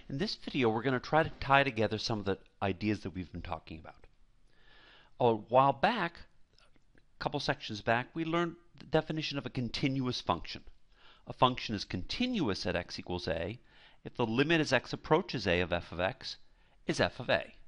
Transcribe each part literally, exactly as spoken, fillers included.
In this video, we're going to try to tie together some of the ideas that we've been talking about. A while back, a couple sections back, we learned the definition of a continuous function. A function is continuous at x equals a if the limit as x approaches a of f of x is f of a.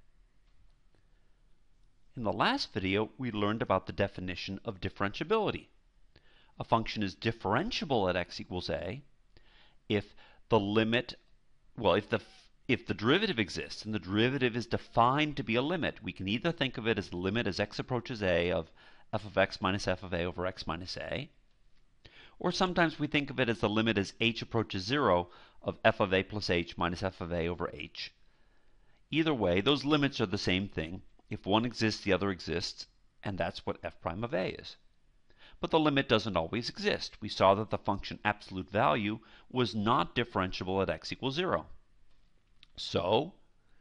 In the last video, we learned about the definition of differentiability. A function is differentiable at x equals a if the limit, well, if the if the derivative exists, and the derivative is defined to be a limit, we can either think of it as the limit as x approaches a of f of x minus f of a over x minus a, or sometimes we think of it as the limit as h approaches zero of f of a plus h minus f of a over h. Either way, those limits are the same thing. If one exists, the other exists, and that's what f prime of a is. But the limit doesn't always exist. We saw that the function absolute value was not differentiable at x equals zero. So,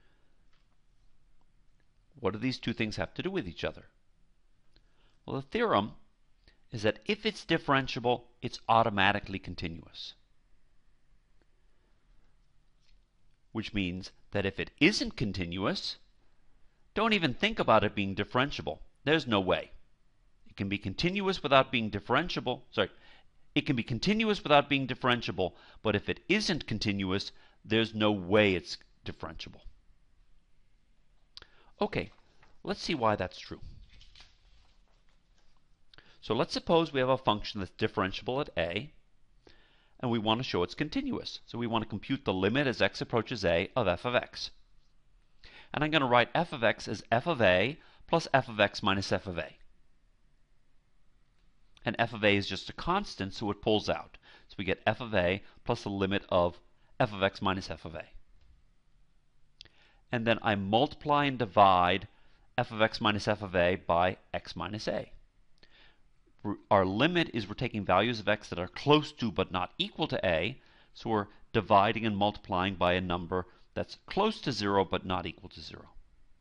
what do these two things have to do with each other? Well, the theorem is that if it's differentiable, it's automatically continuous. Which means that if it isn't continuous, don't even think about it being differentiable. There's no way. It can be continuous without being differentiable. Sorry, it can be continuous without being differentiable, but if it isn't continuous, there's no way it's differentiable. Okay, let's see why that's true. So let's suppose we have a function that's differentiable at a, and we want to show it's continuous. So we want to compute the limit as x approaches a of f of x. And I'm going to write f of x as f of a plus f of x minus f of a. And f of a is just a constant, so it pulls out. So we get f of a plus the limit of f of x minus f of a. And then I multiply and divide f of x minus f of a by x minus a. Our limit is we're taking values of x that are close to but not equal to a, so we're dividing and multiplying by a number that's close to zero but not equal to zero.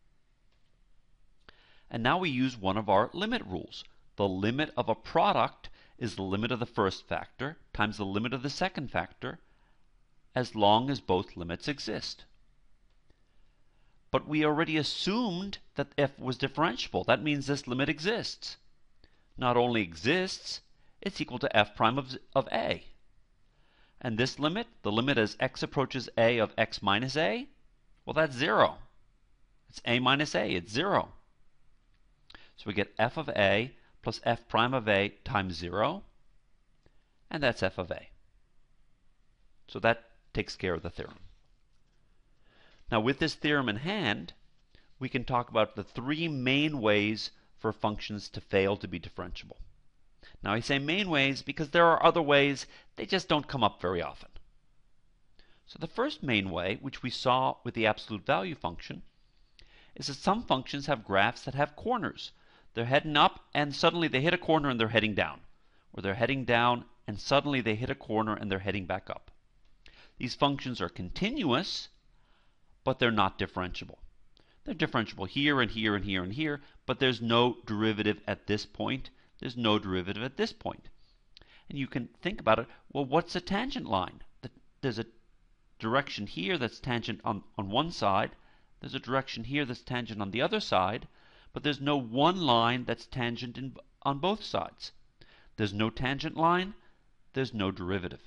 And now we use one of our limit rules. The limit of a product is the limit of the first factor times the limit of the second factor, as long as both limits exist. But we already assumed that f was differentiable. That means this limit exists. Not only exists, it's equal to f prime of, of a. And this limit, the limit as x approaches a of x minus a, well, that's zero. It's a minus a, it's zero. So we get f of a plus f prime of a times zero, and that's f of a. So that takes care of the theorem. Now, with this theorem in hand, we can talk about the three main ways for functions to fail to be differentiable. Now, I say main ways because there are other ways, they just don't come up very often. So the first main way, which we saw with the absolute value function, is that some functions have graphs that have corners. They're heading up and suddenly they hit a corner and they're heading down. Or they're heading down and suddenly they hit a corner and they're heading back up. These functions are continuous, but they're not differentiable. They're differentiable here and here and here and here, but there's no derivative at this point. There's no derivative at this point. And you can think about it, well, what's a tangent line? There's a direction here that's tangent on, on one side. There's a direction here that's tangent on the other side, but there's no one line that's tangent in, on both sides. There's no tangent line, there's no derivative.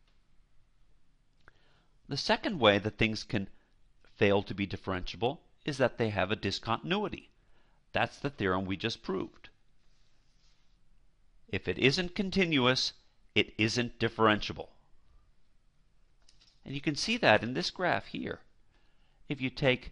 The second way that things can fail to be differentiable is that they have a discontinuity. That's the theorem we just proved. If it isn't continuous, it isn't differentiable. And you can see that in this graph here. If you take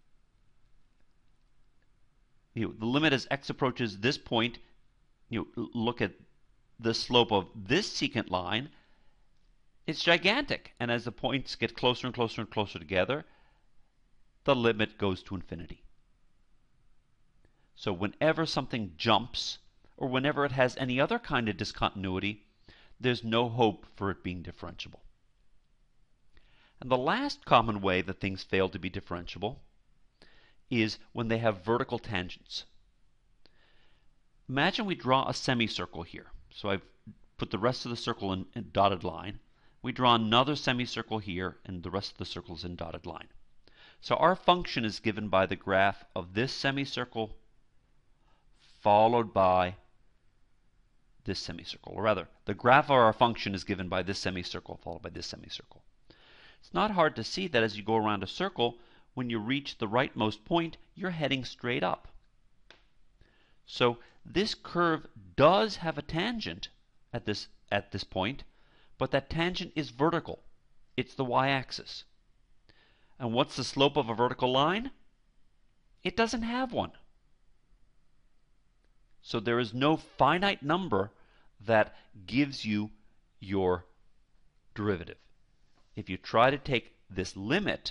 you know, the limit as x approaches this point, you know, look at the slope of this secant line, it's gigantic. And as the points get closer and closer and closer together, the limit goes to infinity. So whenever something jumps, or whenever it has any other kind of discontinuity, there's no hope for it being differentiable. And the last common way that things fail to be differentiable is when they have vertical tangents. Imagine we draw a semicircle here. So I've put the rest of the circle in a dotted line. we draw another semicircle here, and the rest of the circles in dotted line. So our function is given by the graph of this semicircle followed by this semicircle. Or rather, the graph of our function is given by this semicircle followed by this semicircle. It's not hard to see that as you go around a circle, when you reach the rightmost point, you're heading straight up. So this curve does have a tangent at this, at this point, but that tangent is vertical. It's the y-axis. And what's the slope of a vertical line? It doesn't have one. So there is no finite number that gives you your derivative. If you try to take this limit,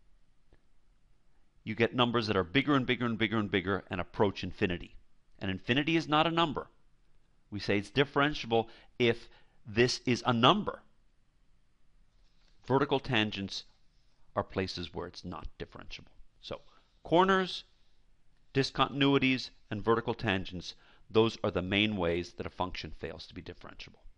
you get numbers that are bigger and bigger and bigger and bigger and approach infinity. And infinity is not a number. We say it's differentiable if this is a number. Vertical tangents are places where it's not differentiable. So corners, discontinuities, and vertical tangents, those are the main ways that a function fails to be differentiable.